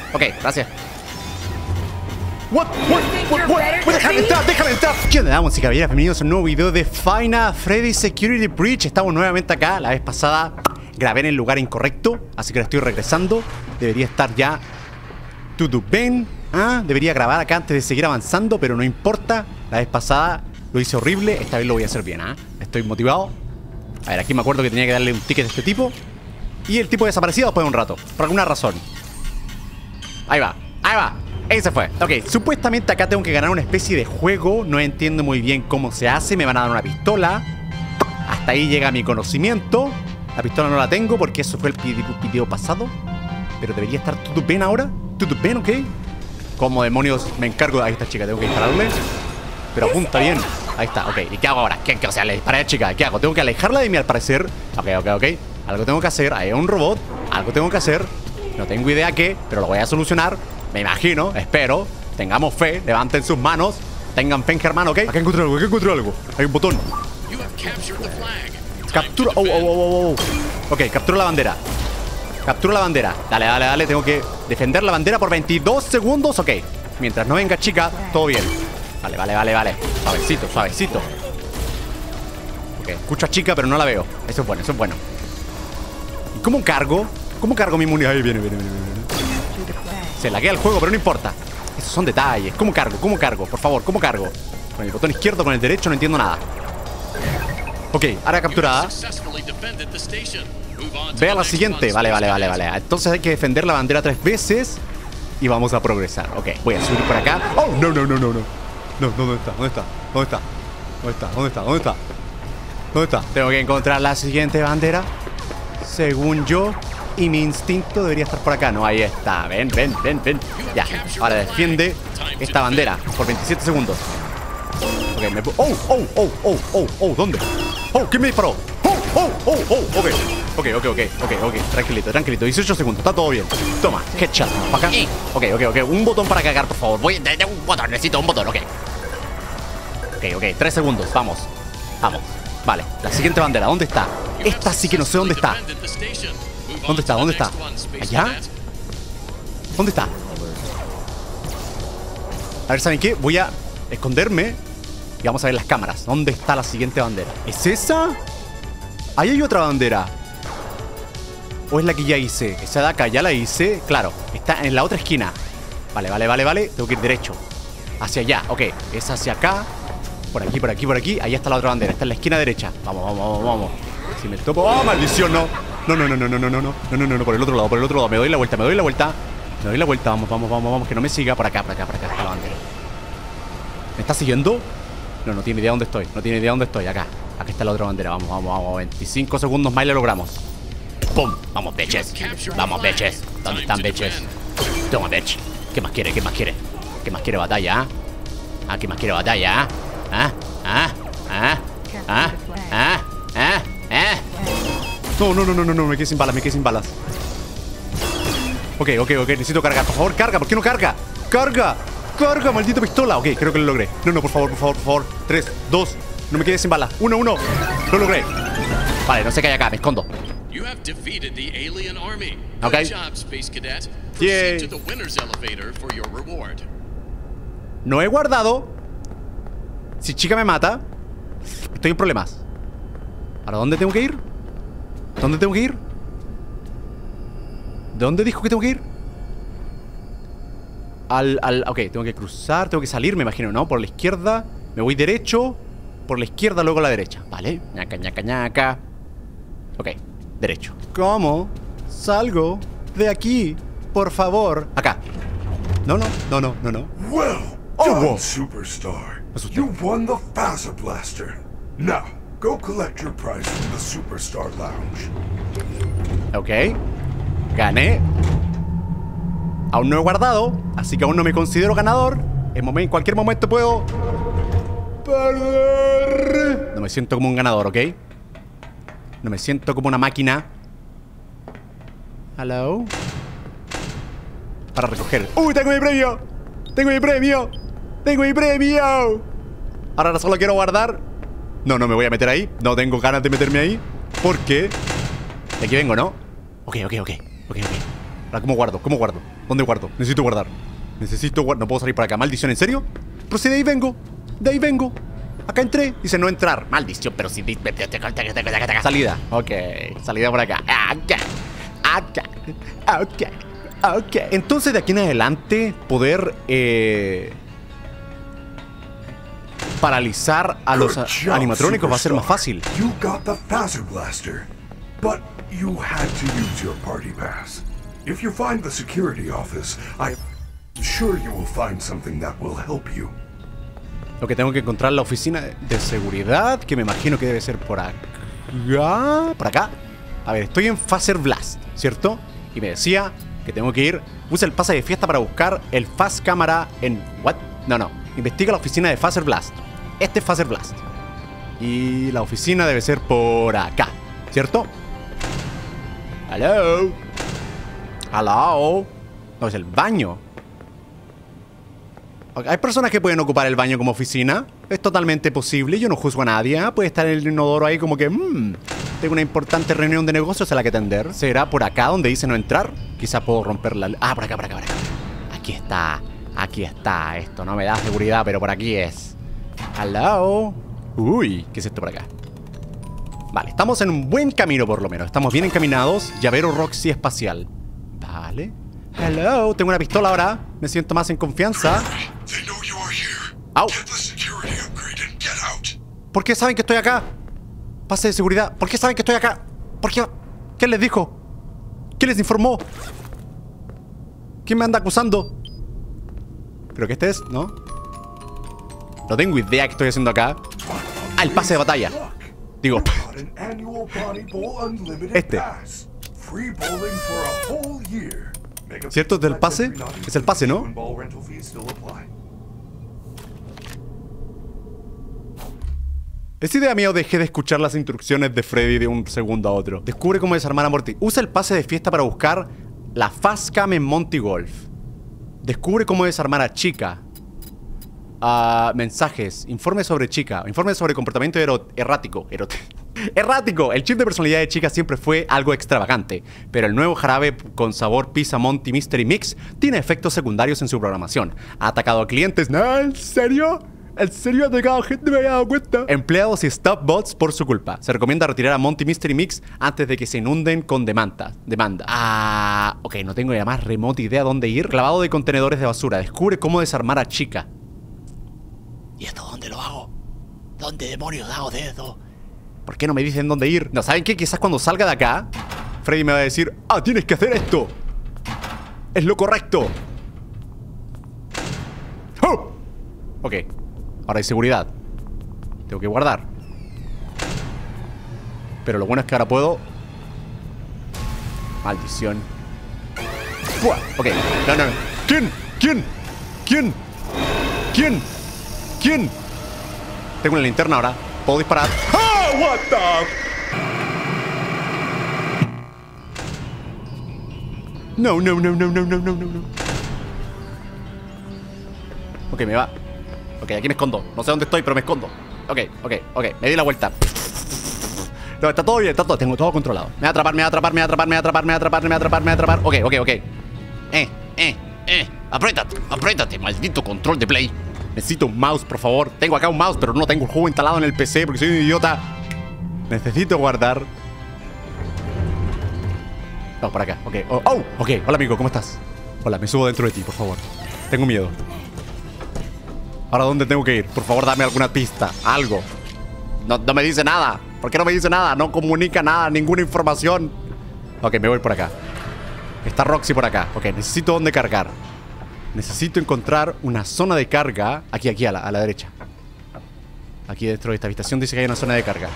Ok, gracias. What? Déjame entrar. ¿Qué onda, damas y caballeros? Bienvenidos a un nuevo video de Final Freddy Security Breach. Estamos nuevamente acá. La vez pasada grabé en el lugar incorrecto, así que ahora estoy regresando. Debería estar ya todo bien. Debería grabar acá antes de seguir avanzando, pero no importa. La vez pasada lo hice horrible. Esta vez lo voy a hacer bien. Estoy motivado. A ver, aquí me acuerdo que tenía que darle un ticket a este tipo. Y el tipo desaparecido después de un rato, por alguna razón. Ahí va, ahí va. Ese fue. Ok, supuestamente acá tengo que ganar una especie de juego. No entiendo muy bien cómo se hace. Me van a dar una pistola. Hasta ahí llega mi conocimiento. La pistola no la tengo porque eso fue el video pasado. Pero debería estar todo bien ahora. Todo bien, ok. ¿Cómo demonios me encargo? Ahí está, chica, tengo que dispararle. Pero apunta bien. Ahí está, ok. ¿Y qué hago ahora? O sea, le disparé a la chica. ¿Qué hago? Tengo que alejarla de mí al parecer. Ok. Algo tengo que hacer. Ahí hay un robot. Algo tengo que hacer. No tengo idea qué, pero lo voy a solucionar. Me imagino, espero. Tengamos fe, levanten sus manos. Tengan fe en Germán, ¿ok? Acá encontré algo, Hay un botón. Captura. Ok, captura la bandera. Captura la bandera. Dale. Tengo que defender la bandera por 22 segundos. Ok. Mientras no venga chica, todo bien. Vale. Suavecito. Ok, escucho a chica, pero no la veo. Eso es bueno. ¿Y cómo cargo? ¿Cómo cargo mi munición? Ahí viene. Se laguea el juego, pero no importa. Esos son detalles. ¿Cómo cargo? Por favor, ¿cómo cargo? Con el botón izquierdo, con el derecho, no entiendo nada. Ok, área capturada. Ve a la siguiente. Vale. Entonces hay que defender la bandera 3 veces. Y vamos a progresar. Ok, voy a subir por acá. Oh, no. No, ¿dónde está? Tengo que encontrar la siguiente bandera. Según yo. Y mi instinto debería estar por acá. No, ahí está. Ven. Ya. Ahora defiende esta bandera por 27 segundos. Ok, me... ¿Dónde? ¿Quién me disparó? Ok. Tranquilito. 18 segundos. Está todo bien. Toma, headshot. ¿Para acá? Ok. Un botón para cagar, por favor. Un botón. Necesito un botón, ok. 3 segundos. Vamos. Vale. La siguiente bandera. ¿Dónde está? Esta sí que no sé dónde está. ¿Dónde está? ¿Allá? ¿Dónde está? A ver, ¿saben qué? Voy a esconderme y vamos a ver las cámaras. ¿Dónde está la siguiente bandera? ¿Es esa? Ahí hay otra bandera. ¿O es la que ya hice? Esa de acá ya la hice. Claro, está en la otra esquina. Vale. Tengo que ir derecho. Hacia allá, ok. Es hacia acá. Por aquí. Ahí está la otra bandera. Está en la esquina derecha. Vamos. Si me topo... ¡Oh, maldición! No, por el otro lado. Me doy la vuelta. Vamos, que no me siga. Por acá está la bandera. ¿Me está siguiendo? No tiene idea dónde estoy. Acá está la otra bandera. Vamos. 25 segundos más y lo logramos. ¡Pum! Vamos, bitches. ¿Dónde están, bitches? Toma, bitch. ¿Qué más quiere? ¿Qué más quiere batalla? ¿Qué más quiere batalla? No, me quedé sin balas. Ok, necesito cargar. Por favor, carga, ¿por qué no carga? ¡Carga, maldita pistola! Ok, creo que lo logré. No, por favor. 3, 2, no me quedé sin balas. 1. Lo logré. Vale, no sé qué hay acá, me escondo. Ok. Yay. No he guardado. Si chica me mata, estoy en problemas. ¿Ahora dónde tengo que ir? ¿Dónde dijo que tengo que ir? Ok, tengo que cruzar, tengo que salir, me imagino, ¿no? Por la izquierda, me voy derecho. Por la izquierda, luego a la derecha. Vale, ñaca. Ok, derecho. ¿Cómo? Salgo de aquí, por favor. Acá. No. Well done, Superstar. You won the Phaser Blaster. Now, go collect your prize from the Superstar Lounge. Ok. Gané. Aún no he guardado, así que aún no me considero ganador. En cualquier momento puedo perder. No me siento como un ganador, ¿ok? No me siento como una máquina. Hello. Para recoger. ¡Uy, tengo mi premio! Ahora solo quiero guardar. No me voy a meter ahí. No tengo ganas de meterme ahí. ¿Por qué? De aquí vengo, ¿no? Ok. Ahora, ¿cómo guardo? ¿Cómo guardo? ¿Dónde guardo? Necesito guardar. Necesito guardar. No puedo salir por acá. Maldición, ¿en serio? Pero si de ahí vengo. De ahí vengo. Acá entré. Dice no entrar. Maldición, pero si... Salida. Ok. Salida por acá. Ok. Entonces de aquí en adelante poder paralizar a los animatrónicos va a ser más fácil. You got the Phaser Blaster, but you had to use your party pass. If you find the security office, I'm sure you will find something that will help you. Lo que tengo que encontrar la oficina de seguridad, que me imagino que debe ser por acá. ¿Por acá? A ver, estoy en Phaser Blast, ¿cierto? Y me decía que tengo que ir. Usa el pase de fiesta para buscar el Fast Cámara en... ¿What? No. Investiga la oficina de Phaser Blast. Este es Phaser Blast. Y la oficina debe ser por acá, ¿cierto? Hello. No, es el baño. Okay. Hay personas que pueden ocupar el baño como oficina. Es totalmente posible. Yo no juzgo a nadie. Puede estar el inodoro ahí como que... tengo una importante reunión de negocios a la que atender. ¿Será por acá donde dice no entrar? Quizá puedo romper la... por acá. Aquí está. Esto no me da seguridad, pero por aquí es. Hello. Uy, ¿qué es esto por acá? Vale, estamos en un buen camino por lo menos. Estamos bien encaminados. Llavero Roxy espacial. Vale. Hello, tengo una pistola ahora. Me siento más en confianza. ¡Au! ¿Por qué saben que estoy acá? Pase de seguridad. ¿Por qué saben que estoy acá? ¿Por qué? ¿Quién les dijo? ¿Quién les informó? ¿Quién me anda acusando? ¿Pero que este es? ¿No? No tengo idea qué estoy haciendo acá. El pase de batalla. Digo, este. ¿Cierto? ¿Es del pase? Es el pase, ¿no? ¿Es idea mía o dejé de escuchar las instrucciones de Freddy de un segundo a otro? Descubre cómo desarmar a Morty. Usa el pase de fiesta para buscar la Fast Cam en Monty Golf. Descubre cómo desarmar a Chica. Mensajes. Informe sobre Chica. Informe sobre comportamiento errático. Errático. El chip de personalidad de Chica siempre fue algo extravagante, pero el nuevo jarabe con sabor Pizza Monty Mystery Mix tiene efectos secundarios en su programación. Ha atacado a clientes. ¿No? ¿En serio? ¿En serio ha atacado a gente? Me había dado cuenta. Empleados y stop bots por su culpa. Se recomienda retirar a Monty Mystery Mix antes de que se inunden con demanda. Ok, no tengo ni la más remota idea dónde ir. Clavado de contenedores de basura. Descubre cómo desarmar a Chica. ¿Y esto dónde lo hago? ¿Dónde demonios hago de esto? ¿Por qué no me dicen dónde ir? No, ¿saben qué? Quizás cuando salga de acá, Freddy me va a decir: tienes que hacer esto. Es lo correcto. ¡Oh! Ok. Ahora hay seguridad. Tengo que guardar. Pero lo bueno es que ahora puedo... Maldición. ¡Fua! Ok. No. ¿Quién? Tengo una linterna ahora. Puedo disparar. What the... No. Ok, me va. Ok, aquí me escondo. No sé dónde estoy, pero me escondo. Ok. Me di la vuelta. No, está todo bien, está todo. Tengo todo controlado. Me va a atrapar. Ok. Apriétate, maldito control de Play. Necesito un mouse, por favor. Tengo acá un mouse, pero no tengo el juego instalado en el PC porque soy un idiota. Necesito guardar. No, por acá. Ok. Ok. Hola, amigo, ¿cómo estás? Hola, me subo dentro de ti, por favor. Tengo miedo. Ahora, ¿dónde tengo que ir? Por favor, dame alguna pista. Algo. No me dice nada. ¿Por qué no me dice nada? No comunica nada, ninguna información. Ok, me voy por acá. Está Roxy por acá. Ok, necesito dónde cargar. Necesito encontrar una zona de carga. Aquí, a la derecha. Aquí dentro de esta habitación dice que hay una zona de carga.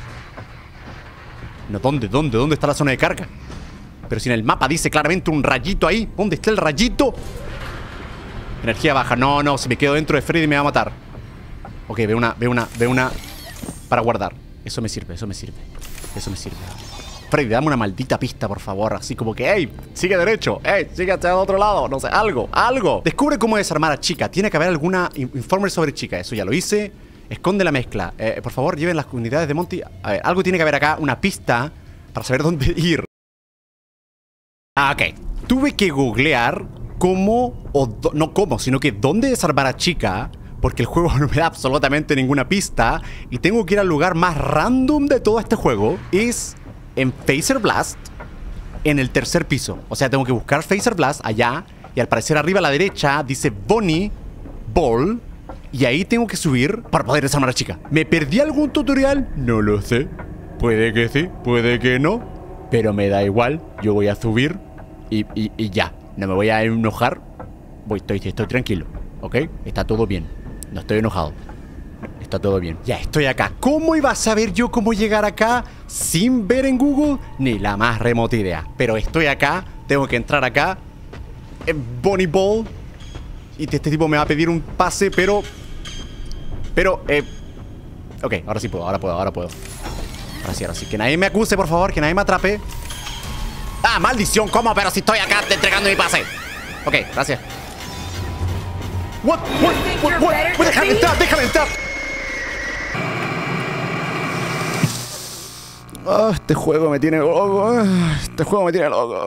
No, ¿dónde está la zona de carga? Pero si en el mapa dice claramente un rayito ahí. ¿Dónde está el rayito? Energía baja. No, si me quedo dentro de Freddy me va a matar. Ok, ve una para guardar. Eso me sirve. Freddy, dame una maldita pista, por favor. Así como que, hey, sigue derecho. Hey, sigue hacia el otro lado. No sé, algo. Descubre cómo desarmar a Chica. Tiene que haber alguna informe sobre Chica. Eso ya lo hice. Esconde la mezcla. Por favor, lleven las unidades de Monty. A ver, algo tiene que haber acá. Una pista para saber dónde ir. Ok. tuve que googlear cómo, no cómo, sino que dónde desarmar a Chica, porque el juego no me da absolutamente ninguna pista y tengo que ir al lugar más random de todo este juego. Es en Phaser Blast, en el tercer piso. O sea, tengo que buscar Phaser Blast allá y al parecer arriba a la derecha dice Bonnie Ball y ahí tengo que subir para poder desarmar a Chica. ¿Me perdí algún tutorial? No lo sé. Puede que sí, puede que no, pero me da igual. Yo voy a subir y ya. No me voy a enojar. Estoy tranquilo, ¿ok? Está todo bien. No estoy enojado. Está todo bien. Ya estoy acá. ¿Cómo iba a saber yo cómo llegar acá sin ver en Google? Ni la más remota idea. Pero estoy acá. Tengo que entrar acá. Bonnie Ball. Y este tipo me va a pedir un pase, pero... ok, ahora sí puedo, ahora puedo. Ahora sí. Que nadie me acuse, por favor. Que nadie me atrape. ¡Ah, maldición! ¿Cómo? Pero si estoy acá entregando mi pase. Ok, gracias. What? Déjame entrar. Oh, este juego me tiene loco. Este juego me tiene loco.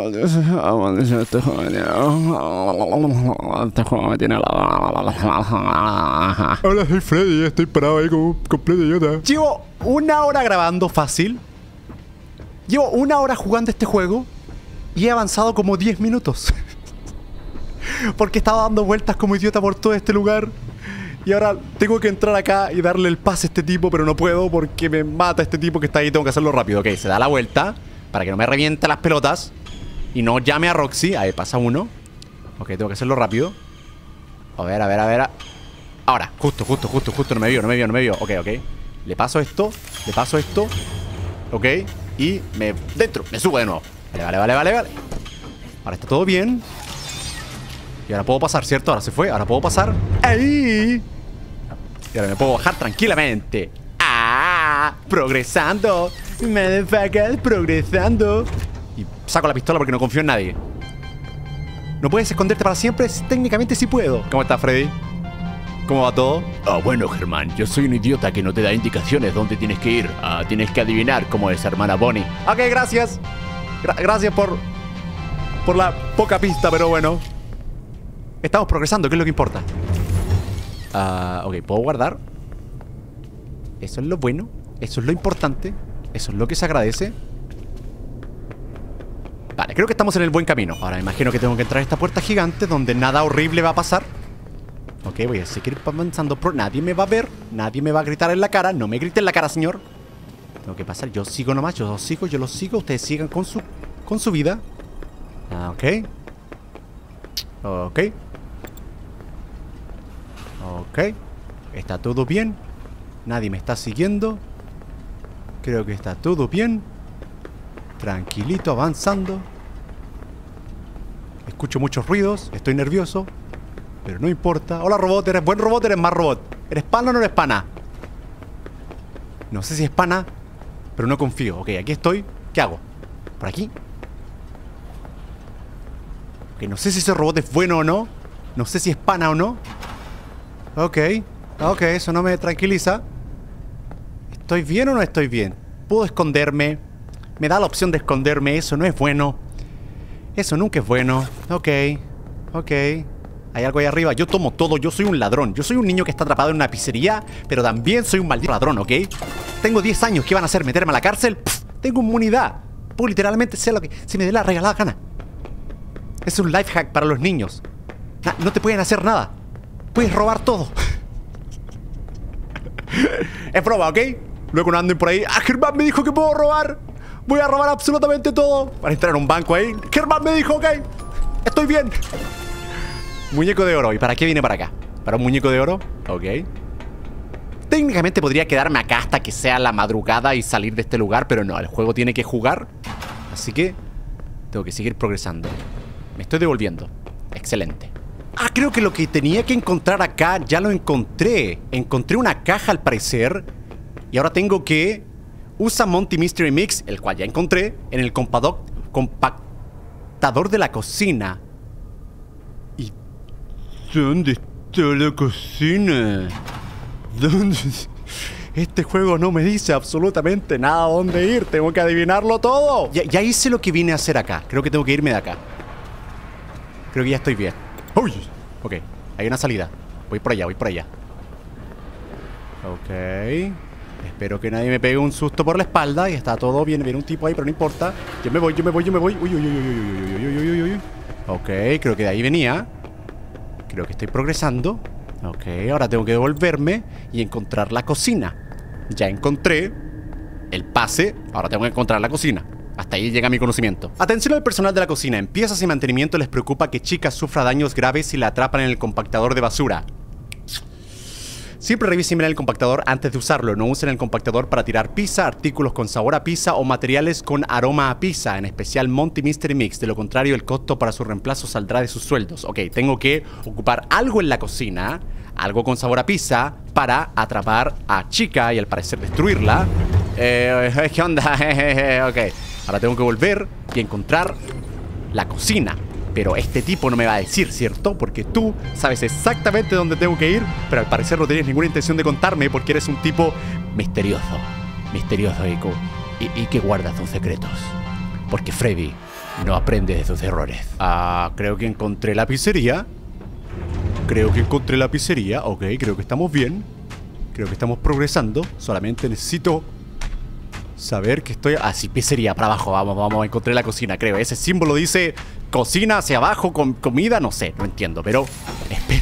Hola, soy Freddy. Estoy parado ahí como completo idiota. Llevo 1 hora grabando fácil. Llevo 1 hora jugando este juego y he avanzado como 10 minutos. Porque estaba dando vueltas como idiota por todo este lugar. Y ahora tengo que entrar acá y darle el pase a este tipo, pero no puedo porque me mata este tipo que está ahí. Tengo que hacerlo rápido. Ok, se da la vuelta para que no me reviente las pelotas y no llame a Roxy. Ahí pasa uno. Ok, tengo que hacerlo rápido. A ver. Ahora, justo. No me vio. Ok. Le paso esto. Ok. Y me subo de nuevo. Vale. Ahora está todo bien. Y ahora puedo pasar, ¿cierto? Ahora se fue, ahora puedo pasar. ¡Ahí! Y ahora me puedo bajar tranquilamente. ¡Ah! Progresando. Motherfucker, progresando. Y saco la pistola porque no confío en nadie. ¿No puedes esconderte para siempre? Técnicamente sí puedo. ¿Cómo estás, Freddy? ¿Cómo va todo? Bueno, Germán, yo soy un idiota que no te da indicaciones dónde tienes que ir. Tienes que adivinar cómo es hermana Bonnie. Ok, gracias. Gracias por la poca pista, pero bueno. Estamos progresando, ¿qué es lo que importa? Ok, ¿puedo guardar? Eso es lo bueno. Eso es lo importante. Eso es lo que se agradece. Vale, creo que estamos en el buen camino. Ahora me imagino que tengo que entrar a esta puerta gigante donde nada horrible va a pasar. Ok, voy a seguir avanzando. Pero nadie me va a ver. Nadie me va a gritar en la cara. No me grite en la cara, señor. Tengo que pasar. Yo sigo nomás. Yo los sigo. Ustedes sigan con su vida. Ok. Está todo bien. Nadie me está siguiendo. Creo que está todo bien. Tranquilito, avanzando. Escucho muchos ruidos. Estoy nervioso. Pero no importa. Hola, robot. ¿Eres buen robot? ¿Eres más robot? ¿Eres pana o no eres pana? No sé si es pana, pero no confío. Ok, aquí estoy. ¿Qué hago? ¿Por aquí? Ok, no sé si ese robot es bueno o no. No sé si es pana o no. Ok, eso no me tranquiliza. ¿Estoy bien o no estoy bien? ¿Puedo esconderme? Me da la opción de esconderme. Eso no es bueno. Eso nunca es bueno. Ok. Hay algo ahí arriba. Yo tomo todo. Yo soy un ladrón. Yo soy un niño que está atrapado en una pizzería, pero también soy un maldito ladrón, ¿ok? Tengo 10 años. ¿Qué van a hacer? ¿Meterme a la cárcel? Pff, tengo inmunidad. Puedo literalmente hacer lo que se me dé la regalada gana. Es un life hack para los niños. No te pueden hacer nada. Puedes robar todo. Es broma, ¿ok? Luego no anden por ahí. Germán me dijo que puedo robar. Voy a robar absolutamente todo. Para entrar en un banco ahí. Germán me dijo, ok. Estoy bien. Muñeco de oro. ¿Y para qué viene para acá? ¿Para un muñeco de oro? Ok. Técnicamente podría quedarme acá hasta que sea la madrugada y salir de este lugar, pero no, el juego tiene que jugar. Así que tengo que seguir progresando. Me estoy devolviendo. Excelente. Creo que lo que tenía que encontrar acá ya lo encontré. Encontré una caja al parecer. Y ahora tengo que usa Monty Mystery Mix, el cual ya encontré, en el compactador de la cocina. ¿Y dónde está la cocina? ¿Dónde? Este juego no me dice absolutamente nada a dónde ir. Tengo que adivinarlo todo. Ya hice lo que vine a hacer acá. Creo que tengo que irme de acá. Creo que ya estoy bien. ¡Uy! Ok, hay una salida. Voy por allá, voy por allá. Ok. Espero que nadie me pegue un susto por la espalda. Y está todo bien. Viene un tipo ahí, pero no importa. Yo me voy, yo me voy, yo me voy. Uy, uy, uy, uy, uy, uy, uy, uy, uy, uy. Ok, creo que de ahí venía. Creo que estoy progresando. Ok, ahora tengo que devolverme y encontrar la cocina. Ya encontré el pase. Ahora tengo que encontrar la cocina. Hasta ahí llega mi conocimiento. Atención al personal de la cocina. En piezas y mantenimiento les preocupa que Chica sufra daños graves si la atrapan en el compactador de basura. Siempre revisen bien el compactador antes de usarlo. No usen el compactador para tirar pizza, artículos con sabor a pizza o materiales con aroma a pizza, en especial Monty Mystery Mix. De lo contrario, el costo para su reemplazo saldrá de sus sueldos. Ok, tengo que ocupar algo en la cocina, algo con sabor a pizza, para atrapar a Chica y al parecer destruirla. ¿Qué onda? Ok, ahora tengo que volver y encontrar la cocina. Pero este tipo no me va a decir, ¿cierto? Porque tú sabes exactamente dónde tengo que ir, pero al parecer no tienes ninguna intención de contarme porque eres un tipo misterioso. Misterioso, Eiko. Y que guarda tus secretos. Porque Freddy no aprende de sus errores. Creo que encontré la pizzería. Creo que encontré la pizzería. Ok, creo que estamos bien. Creo que estamos progresando. Solamente necesito saber que estoy... sí, pizzería, para abajo. Vamos, encontré la cocina, creo. Ese símbolo dice cocina hacia abajo con comida. No sé, no entiendo, pero... Espera.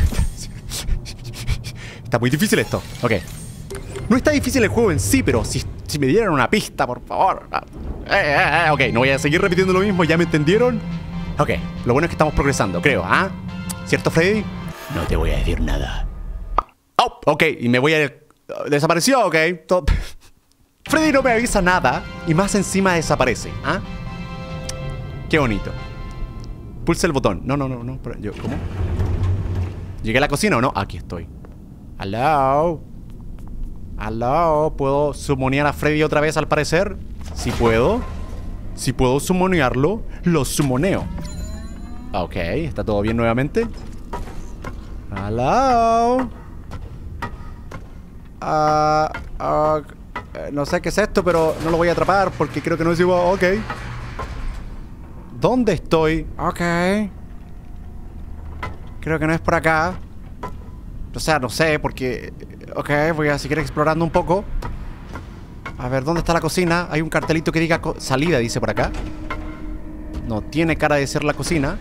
Está muy difícil esto. Ok. No está difícil el juego en sí, pero si me dieran una pista, por favor. Ok, no voy a seguir repitiendo lo mismo. ¿Ya me entendieron? Ok, lo bueno es que estamos progresando, creo. ¿Cierto, Freddy? No te voy a decir nada. Oh, ok, y me voy a... Desapareció, ok. Freddy no me avisa nada y más encima desaparece. Qué bonito. Pulsa el botón. No. ¿Cómo? ¿Llegué a la cocina o no? Aquí estoy. Hello. ¿Puedo summonear a Freddy otra vez al parecer? Si puedo. Si puedo summonearlo, lo summoneo. Ok, está todo bien nuevamente. Hello. No sé qué es esto, pero no lo voy a atrapar porque creo que no es igual. Ok. ¿Dónde estoy? Ok. Creo que no es por acá. O sea, no sé, porque... Ok, voy a seguir explorando un poco. A ver, ¿dónde está la cocina? Hay un cartelito que diga salida, dice por acá. No tiene cara de ser la cocina.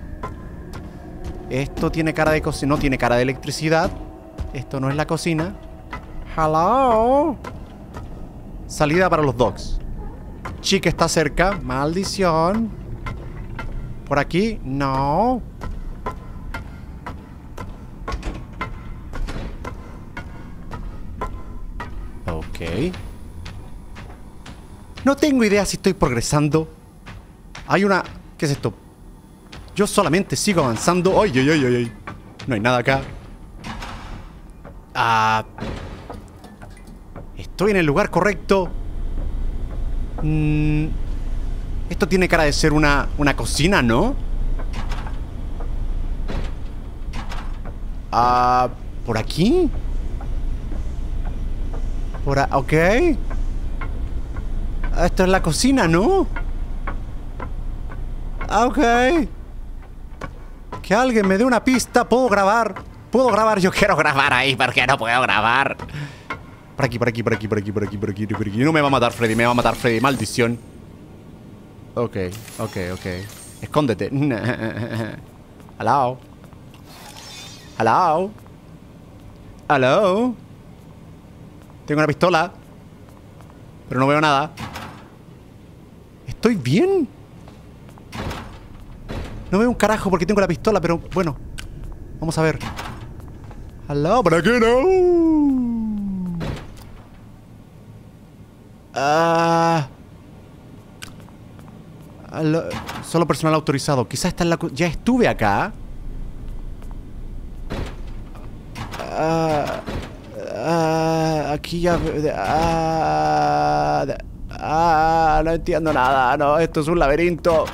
Esto tiene cara de cocina. No tiene cara de electricidad. Esto no es la cocina. Hello. Salida para los dogs. Chica está cerca. Maldición. Por aquí. No. Ok. No tengo idea si estoy progresando. Hay una... ¿Qué es esto? Yo solamente sigo avanzando. ¡Ay! No hay nada acá. ¿Estoy en el lugar correcto? Esto tiene cara de ser una cocina, ¿no? ¿Por aquí? Ok. Esto es la cocina, ¿no? Ok. Que alguien me dé una pista. ¿Puedo grabar? ¿Puedo grabar? Yo quiero grabar ahí. ¿Por qué no puedo grabar? Por aquí. No me va a matar Freddy. Me va a matar Freddy. Maldición. Ok. Escóndete. Hello. Tengo una pistola, pero no veo nada. ¿Estoy bien? No veo un carajo porque tengo la pistola, pero bueno. Vamos a ver. Hello, ¿para qué no? Solo personal autorizado. Quizás está en la... Ya estuve acá. Aquí ya... no entiendo nada. No, esto es un laberinto.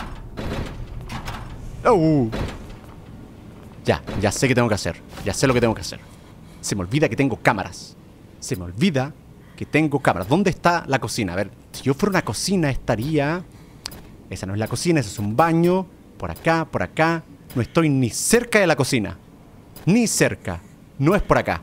Ya sé qué tengo que hacer. Ya sé lo que tengo que hacer. Se me olvida que tengo cámaras. ¿Dónde está la cocina? A ver, si yo fuera una cocina estaría... Esa no es la cocina, ese es un baño. Por acá. No estoy ni cerca de la cocina. Ni cerca. No es por acá.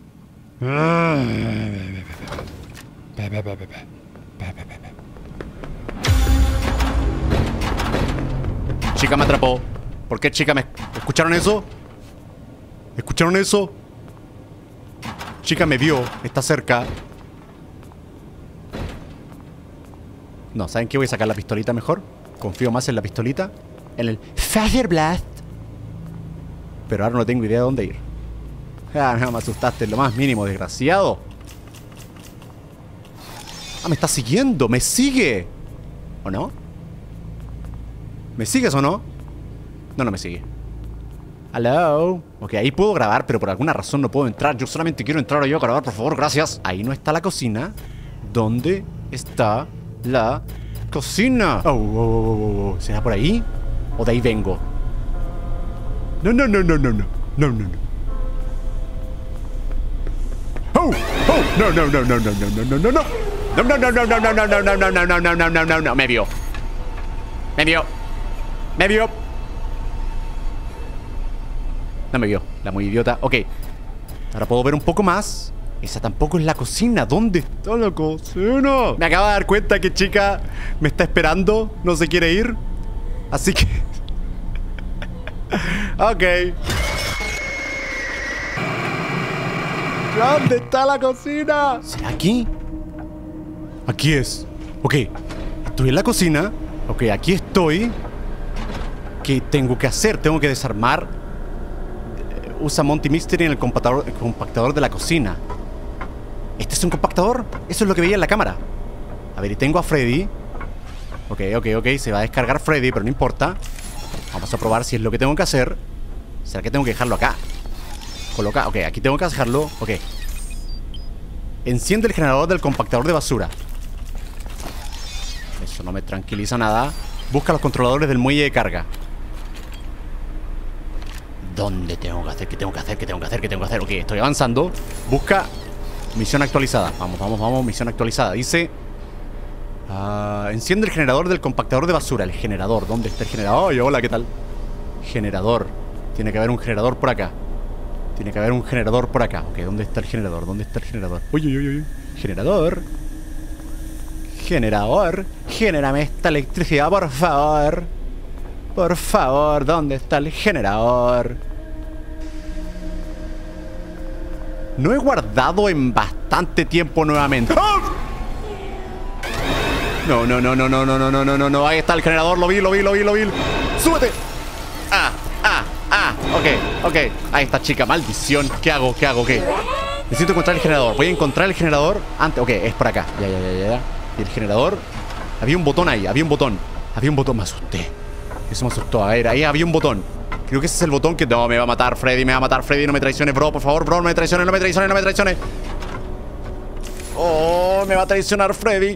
Chica me atrapó. ¿Por qué chica me... ¿Escucharon eso? ¿Escucharon eso? Chica me vio. Está cerca. No, ¿saben qué? Voy a sacar la pistolita mejor. Confío más en la pistolita. En el Fire Blast. Pero ahora no tengo idea de dónde ir. Ah, no me asustaste en lo más mínimo, desgraciado. Ah, me está siguiendo. Me sigue. ¿O no? ¿Me sigues o no? No, no me sigue. Hello. Ok, ahí puedo grabar, pero por alguna razón no puedo entrar. Yo solamente quiero entrar yo a grabar, por favor, gracias. Ahí no está la cocina. ¿Dónde está la cocina? Oh. ¿Será por ahí? ¿O de ahí vengo? No. No. Oh. No. No. Me vio. No me vio, la muy idiota. Ok. Ahora puedo ver un poco más. Esa tampoco es la cocina. ¿Dónde está la cocina? Me acabo de dar cuenta que chica me está esperando. No se quiere ir. Así que... Ok. ¿Dónde está la cocina? ¿Será aquí? Aquí es. Ok. Estoy en la cocina. Ok, aquí estoy. ¿Qué tengo que hacer? Tengo que desarmar. Usa Monty Mystery en el compactador de la cocina. ¿Este es un compactador? Eso es lo que veía en la cámara. A ver, y tengo a Freddy. Ok. Se va a descargar Freddy, pero no importa. Vamos a probar si es lo que tengo que hacer. ¿Será que tengo que dejarlo acá? Coloca... Ok, aquí tengo que dejarlo. Ok. Enciende el generador del compactador de basura. Eso no me tranquiliza nada. Busca los controladores del muelle de carga. ¿Dónde tengo que hacer? ¿Qué tengo que hacer? Ok, estoy avanzando. Busca misión actualizada. Vamos, misión actualizada. Dice... enciende el generador del compactador de basura. El generador, ¿dónde está el generador? Oye, hola, ¿qué tal? Generador. Tiene que haber un generador por acá. Ok, ¿dónde está el generador? Uy. Generador. Genérame esta electricidad, por favor. Por favor, ¿dónde está el generador? No he guardado en bastante tiempo nuevamente. ¡Oh! No. Ahí está el generador, lo vi. ¡Súbete! Ok. Ahí está, chica, maldición. ¿Qué hago? Necesito encontrar el generador. Voy a encontrar el generador antes. Ok, es por acá. Ya. Y el generador. Había un botón ahí, me asusté. Eso me asustó. A ver, ahí había un botón. Creo que ese es el botón que... No, me va a matar Freddy. No me traiciones, bro. Por favor, bro, no me traiciones. Oh, me va a traicionar Freddy.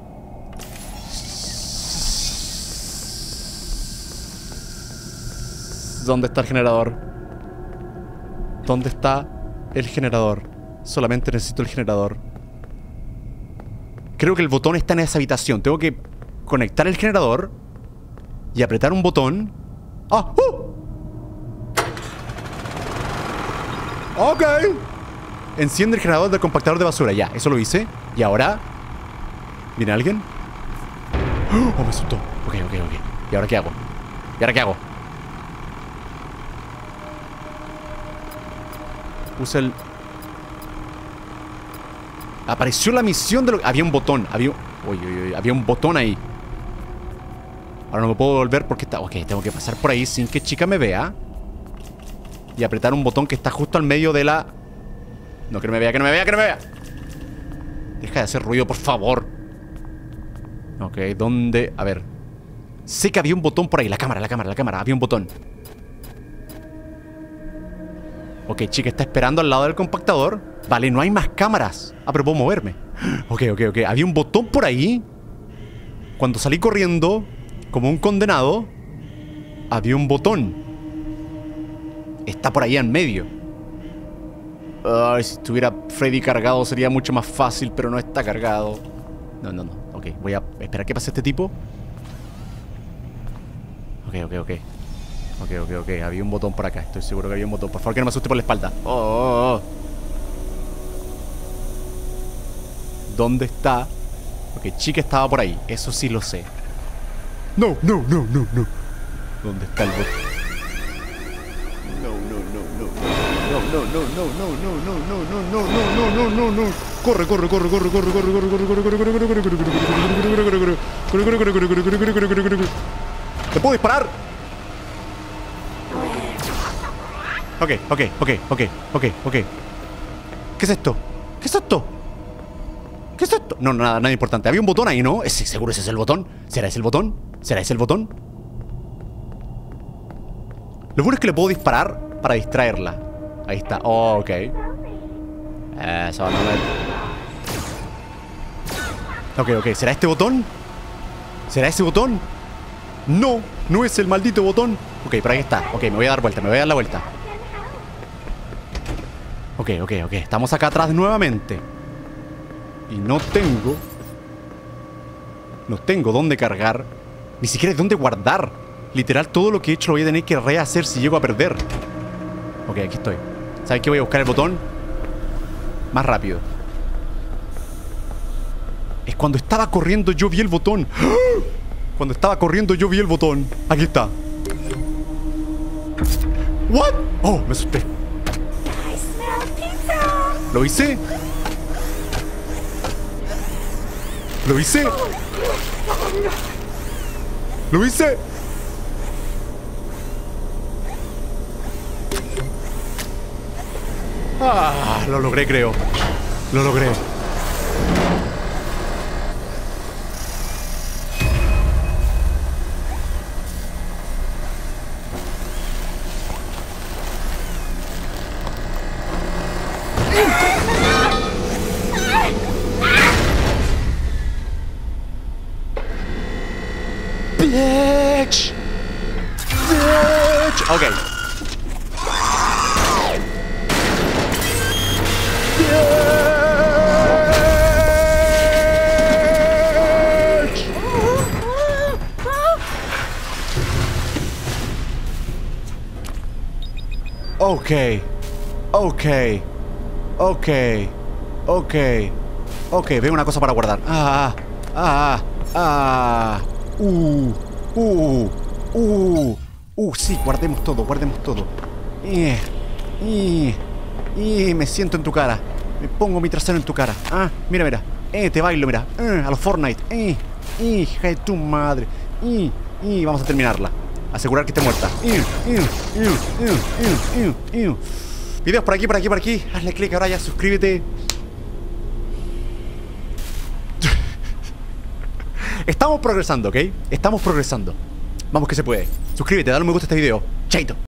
¿Dónde está el generador? Solamente necesito el generador. Creo que el botón está en esa habitación. Tengo que conectar el generador y apretar un botón. ¡Ah! Ok. Enciende el generador del compactador de basura. Ya, eso lo hice. Y ahora... ¿Viene alguien? Oh, me asustó. Ok. ¿Y ahora qué hago? Puse el... Apareció la misión de lo... Había un botón. Había un botón ahí. Ahora no me puedo volver porque está... Ok, tengo que pasar por ahí sin que chica me vea. Y apretar un botón que está justo al medio de la... No, que no me vea. Deja de hacer ruido, por favor. Ok, ¿dónde? A ver. Sé que había un botón por ahí. La cámara. Había un botón. Ok, chica está esperando al lado del compactador. Vale, no hay más cámaras. Ah, pero puedo moverme. Ok. Había un botón por ahí. Cuando salí corriendo como un condenado, había un botón. Está por ahí en medio. Ay, si estuviera Freddy cargado sería mucho más fácil, pero no está cargado. No. Ok, voy a esperar que pase este tipo. Ok. Ok. Había un botón por acá. Estoy seguro que había un botón. Por favor, que no me asuste por la espalda. Oh. ¿Dónde está? Ok, chica estaba por ahí. Eso sí lo sé. No. ¿Dónde está el botón? No. Corre. ¿Te puedo disparar? Ok. ¿Qué es esto? No, nada importante. Había un botón ahí, ¿no? ¿Seguro ese es el botón? ¿Será ese el botón? Lo bueno es que le puedo disparar para distraerla. Ahí está. Oh, ok. Eso, Ok. ¿Será este botón? ¿Será ese botón? No es el maldito botón. Ok, pero ahí está. Ok, me voy a dar la vuelta. Ok. Estamos acá atrás nuevamente. Y no tengo dónde cargar. Ni siquiera dónde guardar. Literal, todo lo que he hecho lo voy a tener que rehacer si llego a perder. Ok, aquí estoy. ¿Sabes qué? Voy a buscar el botón más rápido. Es cuando estaba corriendo yo vi el botón. Aquí está. ¿What? Oh, me asusté. ¿Lo hice? Ah, lo logré, creo. Bitch. Ok. Ok, veo una cosa para guardar. Sí, guardemos todo. Me siento en tu cara. Me pongo mi trasero en tu cara. Mira. Te bailo, mira. A los Fortnite. Hija de tu madre. Vamos a terminarla. Asegurar que esté muerta. Videos por aquí. Hazle clic ahora ya, suscríbete. Estamos progresando, ¿ok? Vamos que se puede. Suscríbete, dale un me gusta a este video. Chaito.